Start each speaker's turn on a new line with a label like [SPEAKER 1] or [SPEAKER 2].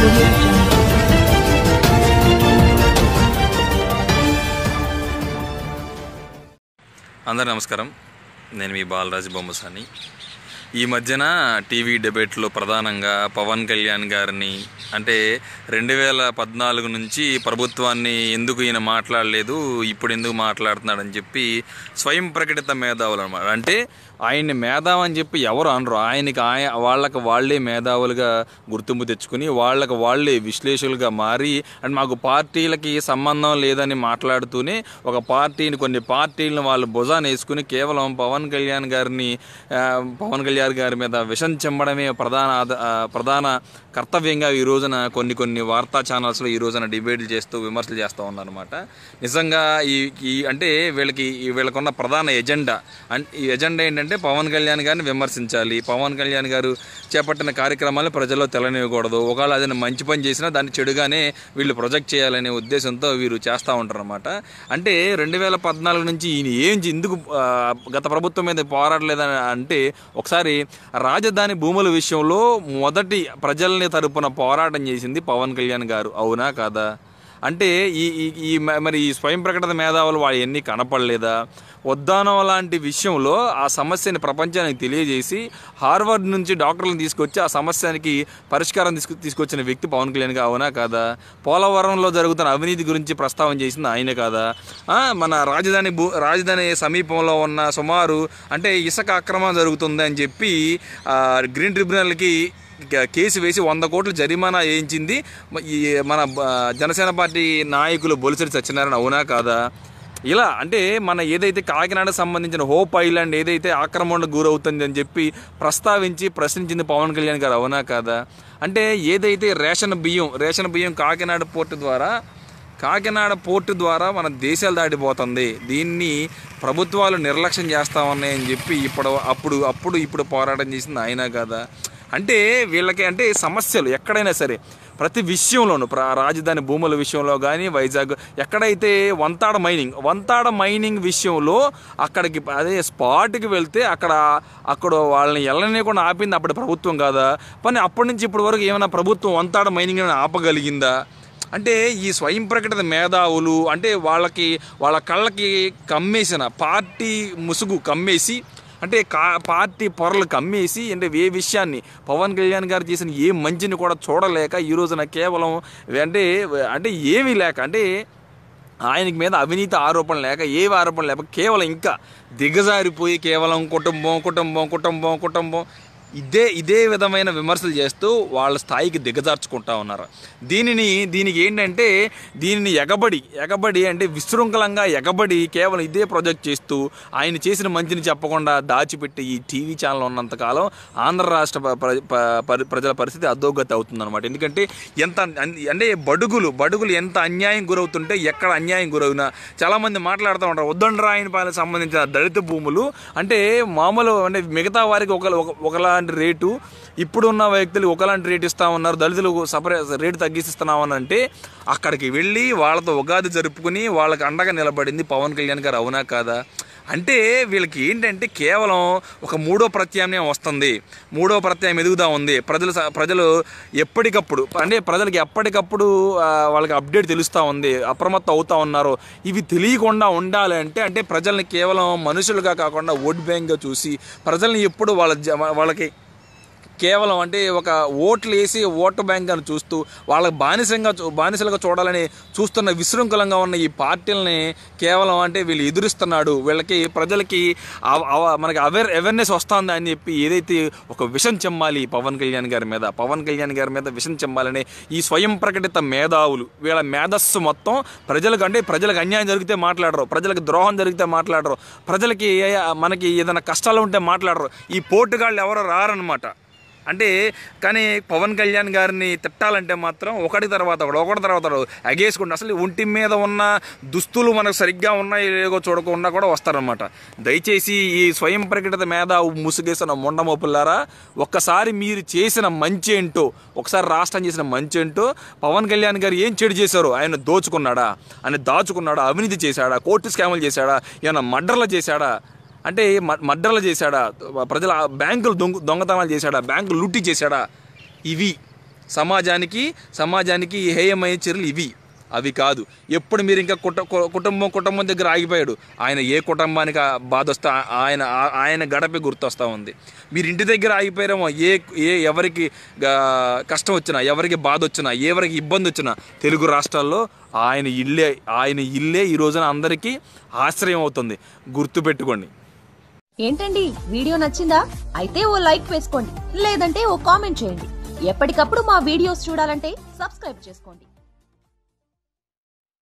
[SPEAKER 1] Audio Jungle.
[SPEAKER 2] అందరూ నమస్కారం. నేను మీ బాలరాజు బొమ్మసాని. ఈ మధ్యన టీవీ డిబేట్లో ప్రధానంగా పవన్ కళ్యాణ్ గారిని అంటే 2014 నుంచి ప్రభుత్వాన్ని ఎందుకు ఈయన మాట్లాడలేదు, ఇప్పుడు ఎందుకు మాట్లాడుతున్నాడని చెప్పి స్వయం ప్రకటిత మేధావులు అన్నమాట. అంటే ఆయన్ని మేధావు అని చెప్పి ఎవరు అనరు, వాళ్ళకి వాళ్ళే మేధావులుగా గుర్తింపు తెచ్చుకుని వాళ్ళకి వాళ్ళే విశ్లేషకులుగా మారి అండ్ మాకు పార్టీలకి సంబంధం లేదని మాట్లాడుతూనే కొన్ని పార్టీలను వాళ్ళు భుజాన్ని వేసుకుని కేవలం పవన్ కళ్యాణ్ గారి మీద విషం చెమ్మడమే ప్రధాన కర్తవ్యంగా ఈ రోజున కొన్ని వార్తా ఛానల్స్లో ఈ రోజున డిబేట్లు చేస్తూ విమర్శలు చేస్తూ ఉన్నారన్నమాట. నిజంగా అంటే వీళ్ళకున్న ప్రధాన ఎజెండా ఈ ఎజెండా ఏంటంటే పవన్ కళ్యాణ్ గారిని విమర్శించాలి, పవన్ కళ్యాణ్ గారు చేపట్టిన కార్యక్రమాలను ప్రజల్లో తెలనివ్వకూడదు, ఒకవేళ అదైనా మంచి పని చేసినా దాన్ని చెడుగానే వీళ్ళు ప్రొజెక్ట్ చేయాలనే ఉద్దేశంతో వీరు చేస్తూ ఉంటారు అన్నమాట. అంటే 2014 నుంచి ఈయన ఎందుకు గత ప్రభుత్వం మీద పోరాడలేదని అంటే ఒకసారి రాజధాని భూముల విషయంలో మొదటి ప్రజల్ని తరపున పోరాటం చేసింది పవన్ కళ్యాణ్ గారు, అవునా కాదా? అంటే మరి ఈ స్వయం ప్రకటన మేధావులు వాళ్ళు ఎన్ని కనపడలేదా? ఉద్దానం లాంటి విషయంలో ఆ సమస్యని ప్రపంచానికి తెలియజేసి హార్వర్డ్ నుంచి డాక్టర్లను తీసుకొచ్చి ఆ సమస్యకి పరిష్కారం తీసుకొచ్చిన వ్యక్తి పవన్ కళ్యాణ్ గారు, అవునా కాదా? పోలవరంలో జరుగుతున్న అవినీతి గురించి ప్రస్తావన చేసింది ఆయన కాదా? మన రాజధాని సమీపంలో ఉన్న సుమారు అంటే ఇసుక అక్రమం జరుగుతుంది అని చెప్పి గ్రీన్ ట్రిబ్యునల్కి కేసు వేసి 100 కోట్ల జరిమానా వేయించింది మన జనసేన పార్టీ నాయకులు బొలిశెట్టి సత్యనారాయణ, అవునా కాదా? ఇలా అంటే మన ఏదైతే కాకినాడకు సంబంధించిన హోప్ ఐలాండ్ ఏదైతే ఆక్రమణకు గురవుతుంది అని చెప్పి ప్రశ్నించింది పవన్ కళ్యాణ్ గారు, అవునా కాదా? అంటే ఏదైతే రేషన్ బియ్యం కాకినాడ పోర్టు ద్వారా మన దేశాలు దాటిపోతుంది, దీన్ని ప్రభుత్వాలు నిర్లక్ష్యం చేస్తా ఉన్నాయని చెప్పి ఇప్పుడు పోరాటం చేసింది ఆయన కాదా? అంటే వీళ్ళకి అంటే సమస్యలు ఎక్కడైనా సరే ప్రతి విషయంలోనూ రాజధాని భూముల విషయంలో కానీ వైజాగ్ ఎక్కడైతే వంతాడ మైనింగ్ విషయంలో అక్కడికి అదే స్పాట్కి వెళ్తే అక్కడ వాళ్ళని వెళ్ళనీయకుండా ఆపింది అప్పటి ప్రభుత్వం కాదా? కానీ అప్పటి నుంచి ఇప్పటి వరకు ఏమైనా ప్రభుత్వం వంతాడ మైనింగ్ ఆపగలిగిందా? అంటే ఈ స్వయం ప్రకటిత మేధావులు అంటే వాళ్ళ కళ్ళకి కమ్మేసిన పార్టీ ముసుగు కమ్మేసి అంటే పార్టీ పొరలు కమ్మేసి అంటే ఏ విషయాన్ని పవన్ కళ్యాణ్ గారు చేసిన ఏ మంచిని కూడా చూడలేక ఈ రోజున కేవలం అంటే ఏమీ లేక అంటే ఆయనకి మీద అవినీతి ఆరోపణలు లేక ఏవి ఆరోపణలు లేక కేవలం ఇంకా దిగజారిపోయి కేవలం కుటుంబం ఇదే విధమైన విమర్శలు చేస్తూ వాళ్ళ స్థాయికి దిగజార్చుకుంటా ఉన్నారు. దీనికి ఏంటంటే దీనిని ఎగబడి అంటే విశృంఖలంగా కేవలం ఇదే ప్రొజెక్ట్ చేస్తూ ఆయన చేసిన మంచిని చెప్పకుండా దాచిపెట్టి ఈ టీవీ ఛానల్ ఉన్నంతకాలం ఆంధ్ర రాష్ట్ర ప్రజల పరిస్థితి అధోగతి అవుతుందన్నమాట. ఎందుకంటే అంటే బడుగులు ఎంత అన్యాయం గురవుతుంటే ఎక్కడ అన్యాయం గురవునా చాలామంది మాట్లాడుతూ ఉంటారు. ఉద్దండరాయనిపాలెం సంబంధించిన దళిత భూములు అంటే మామూలు అంటే మిగతా వారికి ఒకలాంటి రేటు, ఇప్పుడున్న వ్యక్తులు ఒకలాంటి రేటు ఇస్తా ఉన్నారు, దళితులకు సపరేట్ రేటు తగ్గిస్తున్నామని అంటే అక్కడికి వెళ్ళి వాళ్ళతో ఉగాది జరుపుకుని వాళ్ళకి అండగా నిలబడింది పవన్ కళ్యాణ్ గారు, అవునా కాదా? అంటే వీళ్ళకి ఏంటంటే కేవలం ఒక మూడో ప్రత్యామ్నాయం వస్తుంది, మూడో ప్రత్యామ్నాయం ఎదుగుతూ ఉంది. ప్రజలు ఎప్పటికప్పుడు అంటే ప్రజలకి ఎప్పటికప్పుడు వాళ్ళకి అప్డేట్ తెలుస్తూ ఉంది, అప్రమత్తం అవుతూ ఉన్నారు. ఇవి తెలియకుండా ఉండాలి అంటే ప్రజల్ని కేవలం మనుషులుగా కాకుండా ఓట్ బ్యాంక్గా చూసి ప్రజల్ని ఎప్పుడు వాళ్ళకి కేవలం అంటే ఒక ఓట్లు వేసి ఓటు బ్యాంక్ అని చూస్తూ వాళ్ళకి బానిసలుగా చూడాలని చూస్తున్న విశృంఖలంగా ఉన్న ఈ పార్టీలని కేవలం అంటే వీళ్ళు ఎదురిస్తున్నాడు, ప్రజలకి మనకి అవేర్నెస్ వస్తుంది అని చెప్పి ఏదైతే ఒక విషం చెమ్మాలి పవన్ కళ్యాణ్ గారి మీద విషం చెమ్మాలని ఈ స్వయం ప్రకటిత మేధావులు వీళ్ళ మేధస్సు మొత్తం ప్రజలకు అన్యాయం జరిగితే మాట్లాడరు, ప్రజలకు ద్రోహం జరిగితే మాట్లాడరు, ప్రజలకి మనకి ఏదైనా కష్టాలు ఉంటే మాట్లాడరు. ఈ పోటుగాళ్ళు ఎవరో రారనమాట. అంటే కానీ పవన్ కళ్యాణ్ గారిని తిట్టాలంటే మాత్రం ఒకటి తర్వాత ఎగేసుకుంటే అసలు ఒంటి మీద ఉన్న దుస్తులు మనకు సరిగ్గా ఉన్నాయో లేదో చూడకుండా కూడా వస్తారనమాట. దయచేసి ఈ స్వయం ప్రకటిత మేధావు ముసుగేసిన మొండమోపులారా, ఒక్కసారి మీరు చేసిన మంచి ఏంటో, ఒకసారి రాష్ట్రం చేసిన మంచి ఏంటో, పవన్ కళ్యాణ్ గారు ఏం చెడు చేశారో, ఆయన దాచుకున్నాడా, అవినీతి చేశాడా, కోర్టు స్కాములు చేశాడా, ఏమైనా మర్డర్లు చేశాడా, అంటే మర్డర్లు చేశాడా, ప్రజల బ్యాంకులు దొంగతనాలు చేశాడా, బ్యాంకులు లూటీ చేశాడా, ఇవి సమాజానికి హేయమైన చర్యలు ఇవి. అవి కాదు. ఎప్పుడు మీరు ఇంకా కుటుంబం దగ్గర ఆగిపోయాడు. ఆయన ఏ కుటుంబానికి బాధ వస్తే ఆయన గడపే గుర్తొస్తూ ఉంది. మీరు ఇంటి దగ్గర ఆగిపోయారేమో. ఎవరికి కష్టం వచ్చినా, ఎవరికి బాధ వచ్చినా, ఎవరికి ఇబ్బంది వచ్చినా తెలుగు రాష్ట్రాల్లో ఆయన ఇల్లే ఈ రోజున అందరికీ ఆశ్రయం అవుతుంది. గుర్తుపెట్టుకోండి.
[SPEAKER 1] ఏంటండి, వీడియో నచ్చిందా? అయితే ఓ లైక్ వేసుకోండి, లేదంటే ఓ కామెంట్ చేయండి. ఎప్పటికప్పుడు మా వీడియోస్ చూడాలంటే సబ్స్క్రైబ్ చేసుకోండి.